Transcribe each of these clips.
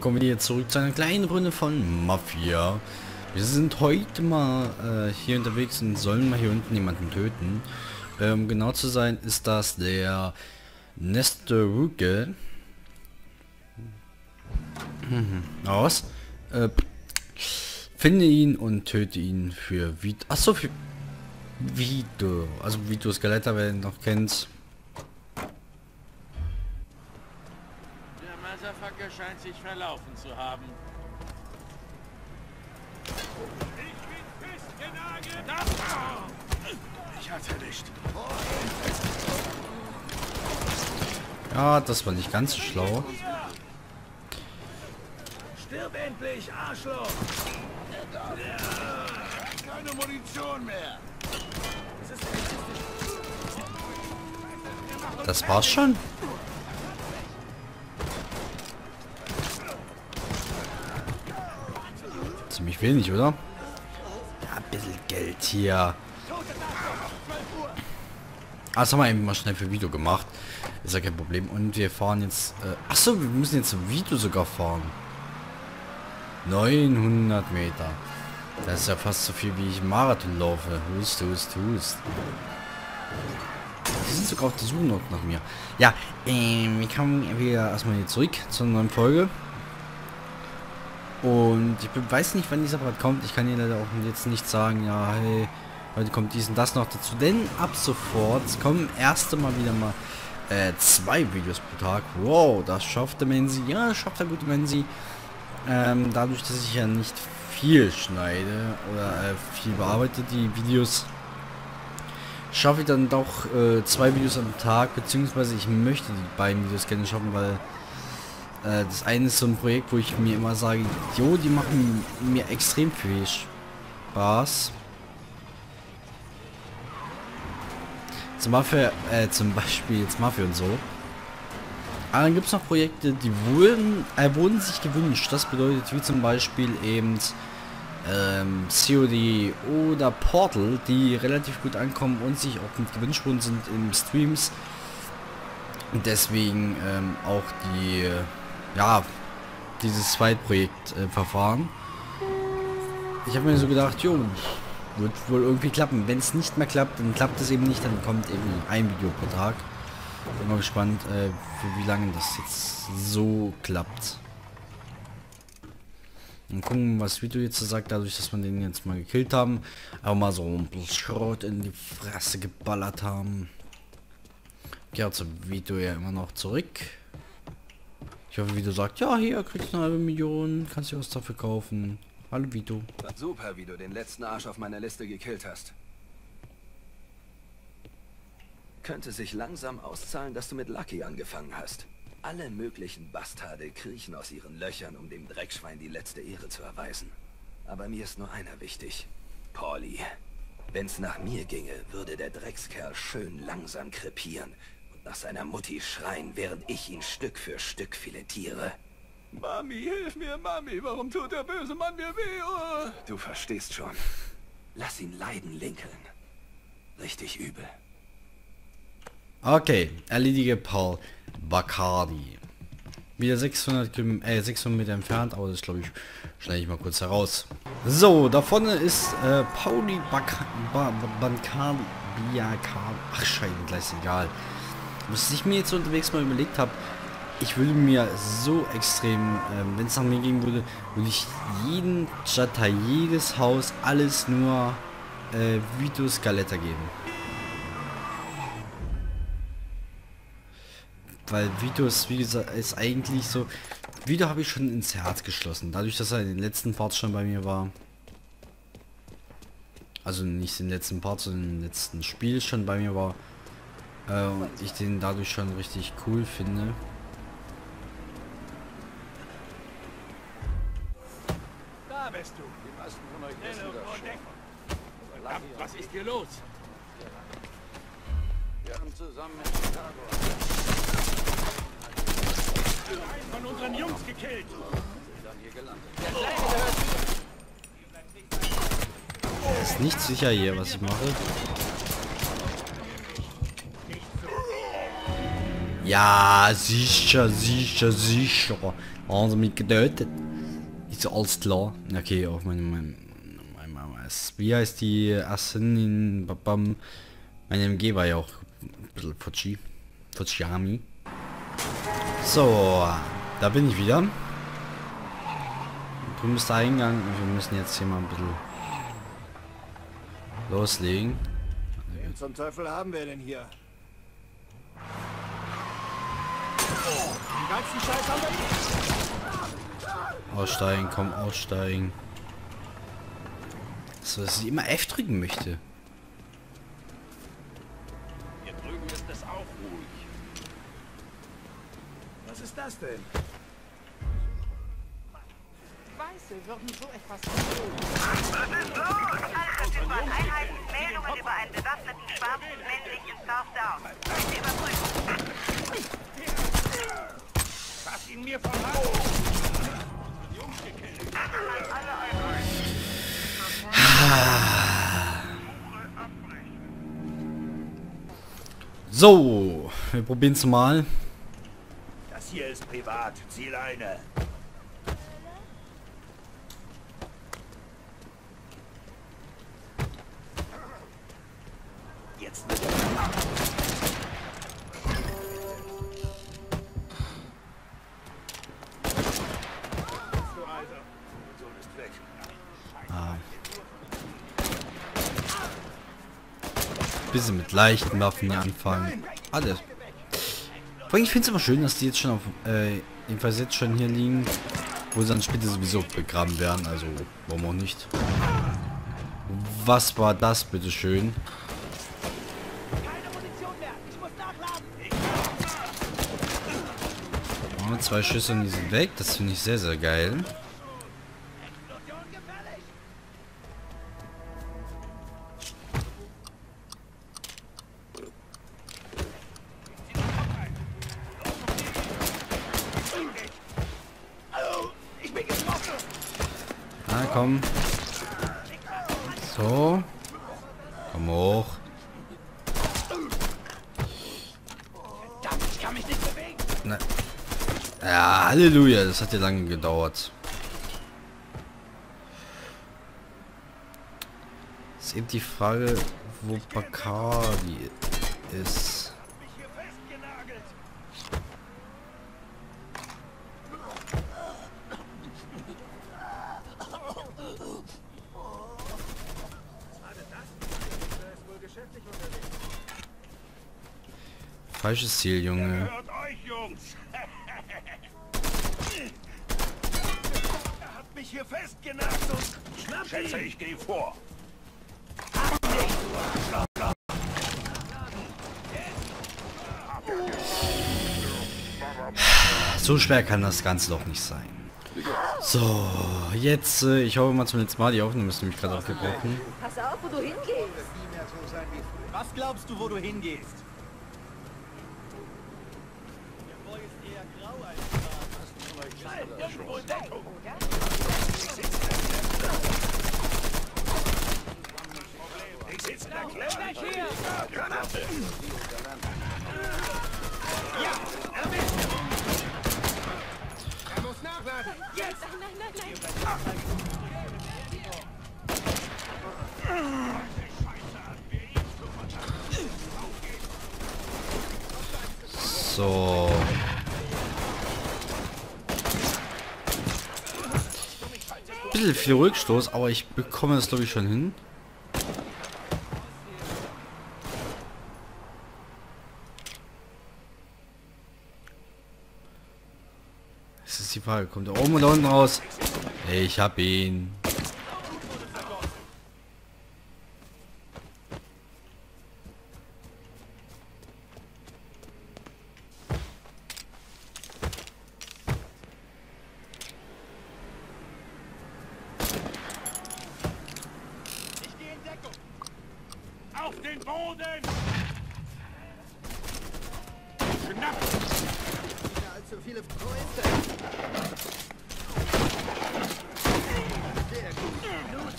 willkommen wieder zurück zu einer kleinen Runde von Mafia. Wir sind heute mal hier unterwegs und sollen mal hier unten jemanden töten. Genau zu sein ist das der Nestoruke. Aus. Finde ihn und töte ihn für Vito. Achso, für Vito. Also Vito Skeletta, wer ihn noch kennt. Der Motherfucker scheint sich verlaufen zu haben. Ich bin festgenagelt! Ich hatte nicht. Ja, das war nicht ganz so schlau. Stirb endlich, Arschloch! Keine Munition mehr. Das war's schon. Ziemlich wenig, oder? Ja, ein bisschen Geld hier. Ah, das haben wir eben mal schnell für Video gemacht. Ist ja kein Problem. Und wir fahren jetzt... achso, wir müssen jetzt zum Video sogar fahren. 900 Meter. Das ist ja fast so viel, wie ich im Marathon laufe. Hust. Die sind sogar auf der Suche noch nach mir. Ja, wir kommen wieder erstmal hier zurück zur neuen Folge. Und ich weiß nicht, wann dieser Part kommt. Ich kann Ihnen leider auch jetzt nicht sagen, ja, hey, heute kommt dies und das noch dazu. Denn ab sofort kommen erst einmal wieder mal 2 Videos pro Tag. Wow, das schafft der Menzi. Ja, schafft der gute Menzi. Dadurch, dass ich ja nicht viel schneide oder viel bearbeite, die Videos, schaffe ich dann doch 2 Videos am Tag, beziehungsweise ich möchte die beiden Videos gerne schaffen, weil das eine ist so ein Projekt, wo ich mir immer sage, jo, die machen mir extrem viel Spaß. Zum Beispiel jetzt Mafia und so. Aber dann gibt es noch Projekte, die wurden sich gewünscht. Das bedeutet wie zum Beispiel eben COD oder Portal, die relativ gut ankommen und sich auch mit gewünscht worden sind in Streams. Und deswegen auch die, ja, dieses Zweitprojekt Verfahren. Ich habe mir so gedacht, jo, wird wohl irgendwie klappen. Wenn es nicht mehr klappt, dann klappt es eben nicht, dann kommt eben ein Video pro Tag. Bin mal gespannt, für wie lange das jetzt so klappt. Und gucken, was Vito jetzt so sagt, dadurch, dass wir den jetzt mal gekillt haben. Aber mal so ein bisschen Schrot in die Fresse geballert haben. Kehrt zu Vito ja immer noch zurück. Ich hoffe, Vito sagt, ja, hier kriegst du eine halbe Million, kannst du was dafür kaufen. Hallo Vito. Super, wie du den letzten Arsch auf meiner Liste gekillt hast. Könnte sich langsam auszahlen, dass du mit Lucky angefangen hast. Alle möglichen Bastarde kriechen aus ihren Löchern, um dem Dreckschwein die letzte Ehre zu erweisen. Aber mir ist nur einer wichtig. Paulie. Wenn's nach mir ginge, würde der Dreckskerl schön langsam krepieren und nach seiner Mutti schreien, während ich ihn Stück für Stück filetiere. Mami, hilf mir, Mami, warum tut der böse Mann mir weh? Oh. Du verstehst schon. Lass ihn leiden, Lincoln. Richtig übel. Okay, erledige Paul Bacardi. Wieder 600 Meter entfernt, aber das glaube ich, schneide ich mal kurz heraus. So, da vorne ist Pauli Bacardi. Ach scheiße, gleich egal. Was ich mir jetzt unterwegs mal überlegt habe, ich würde mir so extrem, wenn es nach mir gehen würde, würde ich jeden Stadtteil, jedes Haus, alles nur Vito Skeletta geben. Weil Vito ist, wie gesagt, ist eigentlich so... Vito habe ich schon ins Herz geschlossen. Dadurch, dass er in den letzten Parts schon bei mir war. Also nicht im letzten Part, sondern im letzten Spiel schon bei mir war. Und ich den dadurch schon richtig cool finde. Da bist du. Die meisten von euch wissen das schon. Verdammt, was ist hier los? Wir haben zusammen in Chicago Einen von unseren Jungs gekillt. dann hier gelandet. Ist nicht sicher hier, was ich mache. Ja, sicher. Also mit getötet. Ist so alles klar. Okay, auch wie heißt die Assen in Babam? Meine MG war ja auch ein bisschen Fujami. So, da bin ich wieder. Drüben ist der Eingang und wir müssen jetzt hier mal ein bisschen loslegen. Wen zum Teufel haben wir denn hier? Den ganzen Scheiß haben wir nicht. Aussteigen, komm, aussteigen. So, dass ich immer F drücken möchte. Hier drüben ist es auch ruhig. Was ist das denn? Weiße würden so etwas Was ist los? Alle verfügbaren Einheiten, Meldungen über einen bewaffneten schwarzen männlichen South Down. Bitte überprüfen. Lass ihn mir vom Hals! So, wir probieren es mal. Das hier ist privat. Ziel eine. Jetzt mit Bisschen mit leichten Waffen hier anfangen. Alles. Aber ich finde es aber schön, dass die jetzt schon auf, jedenfalls jetzt schon hier liegen, wo sie dann später sowieso begraben werden. Also, warum auch nicht. Was war das, bitteschön? Oh, 2 Schüsse und die sind weg. Das finde ich sehr, sehr geil. Na komm. So. Komm hoch. Ich kann mich nicht bewegen. Na. Ja, Halleluja, das hat ja lange gedauert. Ist eben die Frage, wo Bacardi ist. Falsches Ziel, Junge. Hört euch, Jungs! Er hat mich hier festgenagelt und schnapp Schätze, ich gehe vor. So schwer kann das Ganze doch nicht sein. So, jetzt, ich hoffe mal zum letzten Mal, die Aufnahme ist nämlich gerade aufgebrochen. Pass auf, wo du hingehst. Was glaubst du, wo du hingehst? Ich sitze da gleich hier! Granate! Ja, erwischt! Er muss nachladen! Jetzt! So. Bisschen viel Rückstoß, aber ich bekomme das glaube ich schon hin. Das ist die Frage, kommt er oben oder unten raus? Ich hab ihn. Auf den Boden! Schnapp! Allzu viele Freunde. Sehr gut.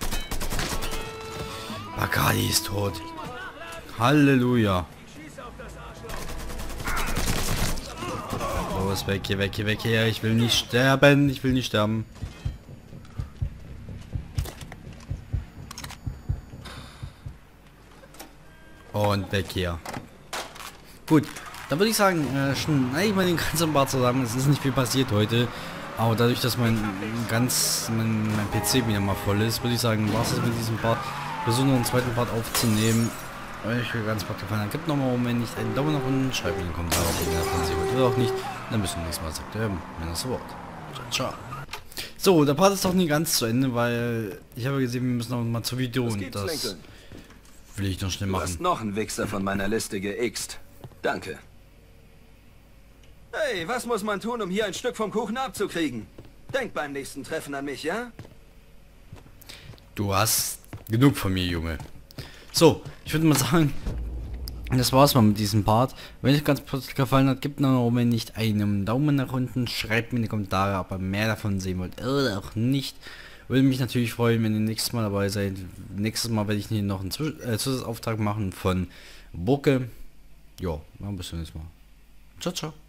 Bacardi ist tot. Halleluja. Schieß auf das Arschloch. Los, weg hier, weg hier, weg hier. Ich will nicht sterben. Ich will nicht sterben. Und weg hier. Gut, dann würde ich sagen, schon eigentlich mal den ganzen Part zusammen. Es ist nicht viel passiert heute. Aber dadurch, dass mein PC wieder mal voll ist, würde ich sagen, war es mit diesem Part. Versuche noch einen zweiten Part aufzunehmen. Wenn euch ganz Part gefallen hat, gebt nochmal Moment nicht einen Daumen nach unten, schreibt in den Kommentaren, ob ihr davon sehen wollt oder auch nicht. Dann bis zum nächsten Mal, sagt er, wenn das Wort. Ciao, ciao. So, der Part ist doch nie ganz zu Ende, weil ich habe gesehen, wir müssen noch mal zur Video und das will ich noch schnell Du machen. hast noch einen Wichser von meiner Liste geixt. Danke. Hey, was muss man tun, um hier ein Stück vom Kuchen abzukriegen? Denk beim nächsten Treffen an mich, ja? Du hast genug von mir, Junge. So, ich würde mal sagen, das war's mal mit diesem Part. Wenn euch ganz gefallen hat, gebt noch wenn nicht einen Daumen nach unten, schreibt mir in die Kommentare, ob ihr mehr davon sehen wollt oder auch nicht. Würde mich natürlich freuen, wenn ihr nächstes Mal dabei seid. Nächstes Mal werde ich hier noch einen Zusatzauftrag machen von Bucke. Jo, bis zum nächsten Mal. Ciao, ciao.